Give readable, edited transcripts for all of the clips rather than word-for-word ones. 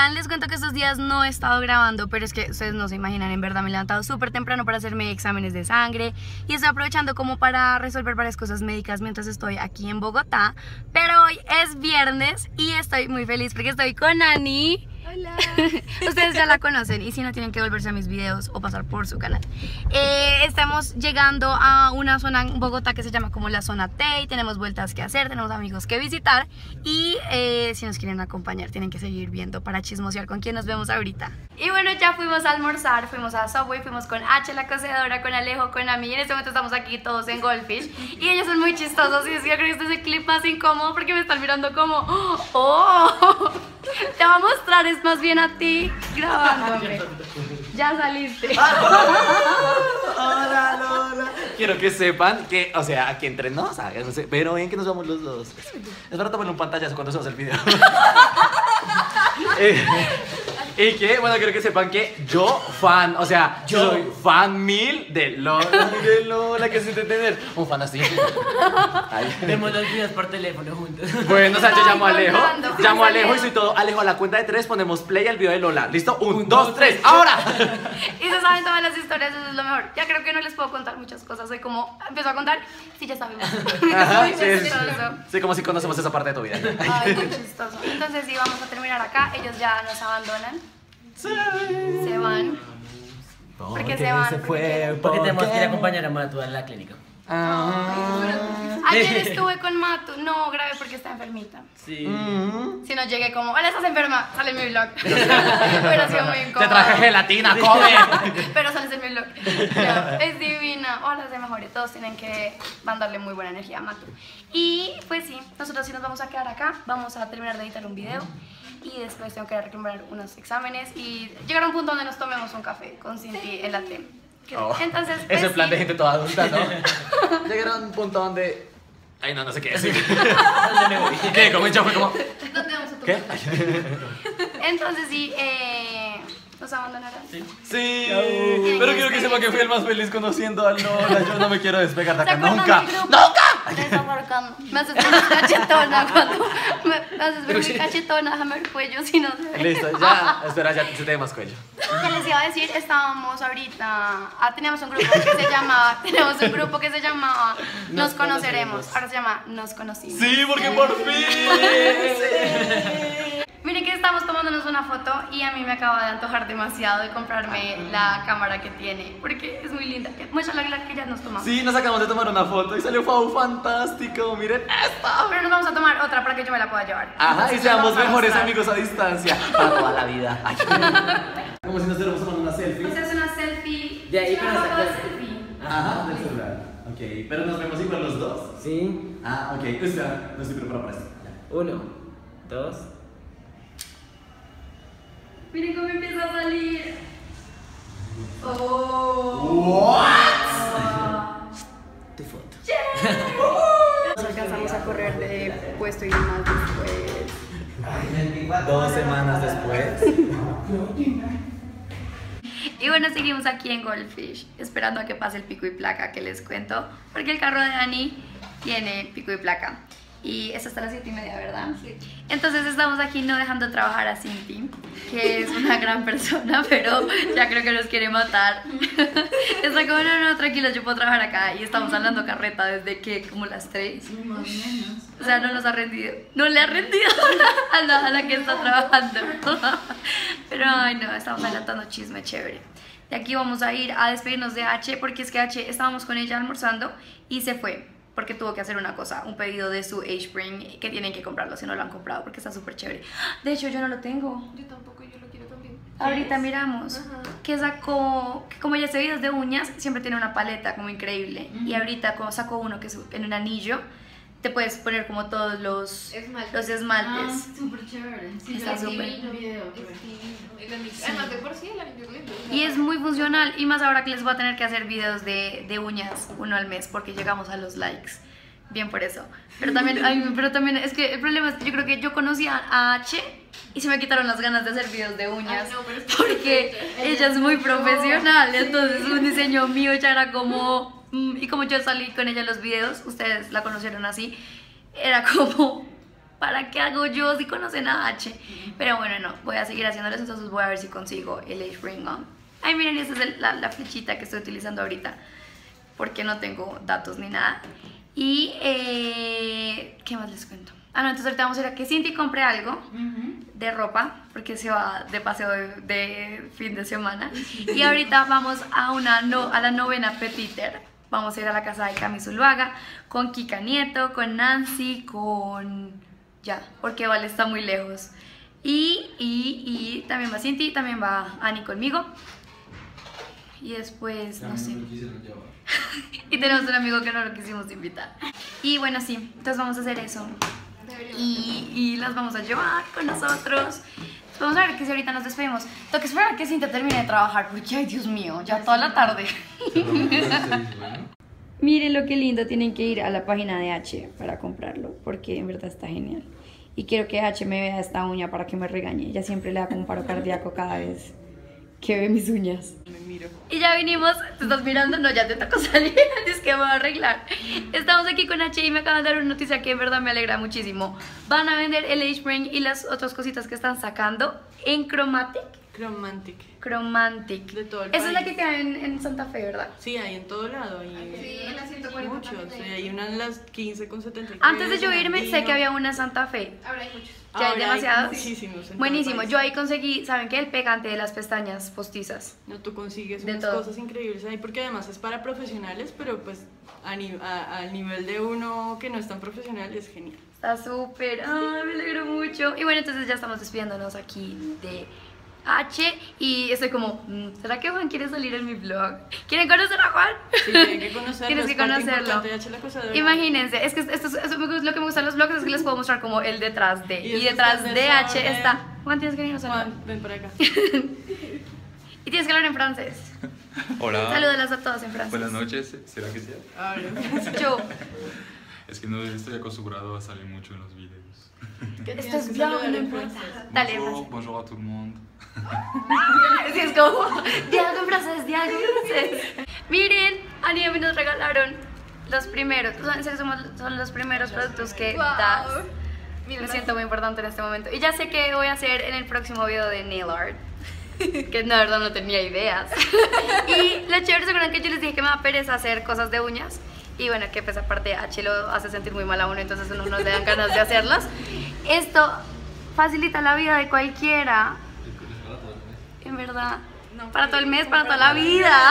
Oigan, les cuento que estos días no he estado grabando, pero es que ustedes no se imaginan, en verdad me he levantado súper temprano para hacerme exámenes de sangre y estoy aprovechando como para resolver varias cosas médicas mientras estoy aquí en Bogotá. Pero hoy es viernes y estoy muy feliz porque estoy con Ani. Hola. Ustedes ya la conocen y si no tienen que volverse a mis videos o pasar por su canal. Estamos llegando a una zona en Bogotá que se llama como la zona T y tenemos vueltas que hacer, tenemos amigos que visitar y si nos quieren acompañar tienen que seguir viendo para chismosear con quien nos vemos ahorita. Y bueno, ya fuimos a almorzar, fuimos a Subway, fuimos con H, la cocedora, con Alejo, con Ami y en este momento estamos aquí todos en Goldfish y ellos son muy chistosos y es que yo creo que este es el clip más incómodo porque me están mirando como ¡oh! Te voy a mostrar, es más bien a ti grabándome. Ya saliste. Hola, Lola. Quiero que sepan que, o sea, aquí entre nos, ¿sabes? No sé, pero ven que nos vamos los dos. Es para tomarle un pantallazo cuando hacemos el video. Y que, bueno, quiero que sepan que yo fan, o sea, yo soy fan 1000 de Lola, que se siente tener un fan así. Vemos los videos por teléfono juntos. Bueno, o sea, yo llamo a Alejo y soy todo. Alejo, a la cuenta de 3 ponemos play al video de Lola. ¿Listo? 1, 2, 3, ¡ahora! Y se saben todas las historias, eso es lo mejor. Ya creo que no les puedo contar muchas cosas. Soy como, empiezo a contar, sí, ya sabemos. Ajá, Muy chistoso. Sí, como si conocemos esa parte de tu vida. Ay, muy chistoso. Entonces, sí, vamos a terminar acá. Ellos ya nos abandonan. Sí. Se van. ¿Por qué se van? Porque tenemos que ir a acompañar a Matu a la clínica. Ayer estuve con Matu. No, grabé porque está enfermita. Sí. Si no llegué como, hola, estás enferma, sale en mi vlog. Hubiera sido muy incómodo. Te traje gelatina, come. Pero sales en mi vlog. No, es divina. Hola, se mejore. Todos tienen que mandarle muy buena energía a Matu. Y pues sí, nosotros sí nos vamos a quedar acá. Vamos a terminar de editar un video. Y después tengo que reclamar unos exámenes. Y llegar a un punto donde nos tomemos un café con Cinti en la T. Entonces, pues, es el plan sí. de gente toda adulta, ¿no? Llegar a un punto donde... Ay, no sé qué decir. ¿Qué? Como fue como... ¿Dónde vamos a tomar? ¿Qué? Entonces sí, ¿nos abandonarán? Sí, pero quiero que sepa que fui el más feliz conociendo a Lola. Yo no me quiero despegar de acá nunca. ¡Nunca! Desamarcando. Me haces ver muy cachetona cuando me haces ver muy cachetona, déjame el cuello si no se ve. Listo, ya, espera, ya se te ve más cuello. ¿Qué les iba a decir? Estábamos ahorita, teníamos un grupo que se llamaba Nos Conoceremos. Ahora se llama Nos Conocimos. Sí, porque por fin. Miren que estamos tomándonos una foto y a mí me acaba de antojar demasiado de comprarme la cámara que tiene porque es muy linda. Muéstrala que ya nos tomamos. Sí, nos acabamos de tomar una foto y salió fantástico. Miren esta. Pero nos vamos a tomar otra para que yo me la pueda llevar. Ajá, Entonces, y seamos nos vamos a mejores mostrar. amigos a distancia para toda la vida. Ay. Como si nos estuviéramos tomando una selfie. Hacerse una selfie. De ahí para una sacar. selfie. Ajá, del celular. Ok, pero nos vemos igual los dos. Sí. Ah, ok. Espera, no estoy preparado para esto. 1, 2. Miren cómo empieza a salir. Oh. What? Tu foto. Nos alcanzamos a correr de puesto y demás después. 2 semanas después. Y bueno, seguimos aquí en Goldfish, esperando a que pase el pico y placa que les cuento, porque el carro de Dani tiene pico y placa. Y es hasta las 7:30, ¿verdad? Sí. Entonces estamos aquí no dejando trabajar a Cinti, que es una gran persona, pero ya creo que nos quiere matar. Está como, no, tranquilos, yo puedo trabajar acá. Y estamos hablando carreta desde que, como las 3. Más o menos. O sea, no nos ha rendido. No le ha rendido a la que está trabajando. Pero, ay no, estamos adelantando chisme chévere. De aquí vamos a ir a despedirnos de H, porque es que H, estábamos con ella almorzando y se fue. Porque tuvo que hacer una cosa, un pedido de su H-Spring, que tienen que comprarlo si no lo han comprado, porque está súper chévere. De hecho, yo no lo tengo. Yo tampoco, yo lo quiero también. Ahorita miramos. Ajá. Que sacó, que como ya hace videos de uñas, siempre tiene una paleta como increíble. Y ahorita como sacó uno que es en un anillo, te puedes poner como todos los esmaltes. Súper chévere. Sí, Está yo súper. vi el video. El anillo. Además, de por sí el anillo es lindo. Y es muy funcional, y más ahora que les voy a tener que hacer videos de uñas uno al mes, porque llegamos a los likes. Bien por eso. Pero también es que el problema es que yo creo que yo conocí a H y se me quitaron las ganas de hacer videos de uñas. Ay, no, pero es que porque ella es muy profesional. Entonces un diseño mío ya era como... y como yo salí con ella en los videos, ustedes la conocieron así, era como... ¿para qué hago yo si conocen a H? Pero bueno, no, voy a seguir haciéndoles, entonces voy a ver si consigo el Age Ring On. Ay, miren, esa es la flechita que estoy utilizando ahorita, porque no tengo datos ni nada. Y, ¿qué más les cuento? Ah, no, entonces ahorita vamos a ir a que Cinti compre algo de ropa, porque se va de paseo de fin de semana. Y ahorita vamos a la novena Petiter. Vamos a ir a la casa de Cami Zuluaga, con Kika Nieto, con Nancy, ya, porque Vale está muy lejos. Y también va Cinti, también va Ani conmigo. Y después, no sé. Y tenemos un amigo que no lo quisimos invitar. Y bueno, sí, entonces vamos a hacer eso. Y las vamos a llevar con nosotros. Vamos a ver que si ahorita nos despedimos. Tengo que esperar que Cintia termine de trabajar, porque ay, Dios mío, ya toda la tarde. Miren lo que lindo, tienen que ir a la página de H para comprarlo, porque en verdad está genial. Y quiero que H me vea esta uña para que me regañe. Ella siempre le da como un paro cardíaco cada vez que ve mis uñas. Me miro. Y ya vinimos, ¿te estás mirando? No, ya te tocó salir, es que me voy a arreglar. Estamos aquí con H y me acaban de dar una noticia que en verdad me alegra muchísimo. Van a vender el Age Ring y las otras cositas que están sacando en Chromatic. Chromantic. De todo el Esa es la país. que queda en Santa Fe, ¿verdad? Sí, hay en todo lado. Sí, en la Hay 140. muchos. Hay una en las 15,73. Antes de yo irme, sé que había una en Santa Fe. Ahora hay muchos. Ya hay Ahora demasiados. muchísimos en todo el Buenísimo, país. yo ahí conseguí, ¿saben qué? El pegante de las pestañas postizas. No, tú consigues De unas todo. cosas increíbles ahí porque además es para profesionales, pero pues al nivel de uno que no es tan profesional es genial. Está súper, ay, me alegro mucho. Y bueno, entonces ya estamos despidiéndonos aquí de H y estoy como, ¿será que Juan quiere salir en mi vlog? ¿Quieren conocer a Juan? Sí, tienen que conocerlo. Tienes que es parte conocerlo. importante de H la cosa de verdad. Imagínense, es que lo que me gustan los vlogs es que les puedo mostrar como el detrás de. Y Y eso detrás está de el H desorden. está. Juan, tienes que venir a saludar. Juan, ven para acá. Y tienes que hablar en francés. Hola. Salúdalas a todos en francés. Buenas noches, ¿será que sí? Ahora. Yo. Es que no estoy acostumbrado a salir mucho en los videos. ¿Qué tienes Estás que saludar bien en en francés? Dale, en Bonjour, francés. bonjour a tout le monde. Sí, es como, di algo en francés, di algo en francés. Miren, a mí nos regalaron los primeros, o sea, en serio son los primeros productos que das. Me siento muy importante en este momento. Y ya sé que voy a hacer en el próximo video de nail art. Que la verdad no tenía ideas. Y la chévere, ¿se acuerdan que yo les dije que me da pereza hacer cosas de uñas? Y bueno, que pues aparte H lo hace sentir muy mal a uno, entonces uno no le dan ganas de hacerlas. Esto facilita la vida de cualquiera. En verdad. Para todo el mes, para toda la vida.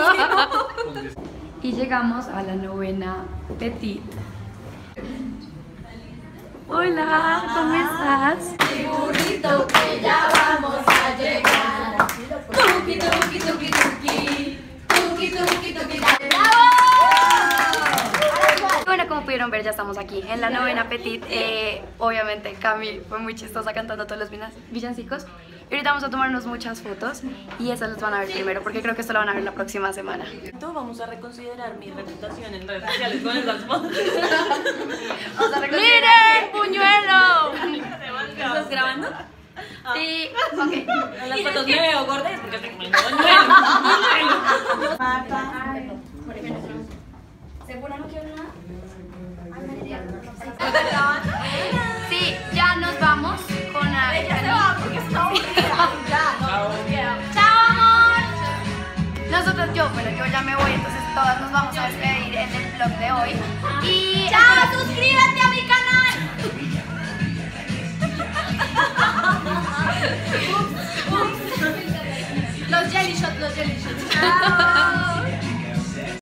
Y llegamos a la novena Petit. Hola, ¿cómo estás? Bueno, como pudieron ver, ya estamos aquí en la novena Petit. Obviamente Cami fue muy chistosa cantando todos los villancicos. Y ahorita vamos a tomarnos muchas fotos y esas las van a ver primero porque creo que esto lo van a ver la próxima semana. Vamos a reconsiderar mi reputación en redes sociales con esas fotos. ¡Miren, puñuelo! ¿Estás grabando? Sí, ok. En las fotos me veo gorda es porque estoy comiendo ¿Segura no quiero nada? Sí, ya nos vamos con la... ¡Chao, amor! Nosotros, yo ya me voy, entonces todas nos vamos a despedir en el vlog de hoy. Y... ¡Chao! ¡Suscríbete a mi canal! Los jelly shots.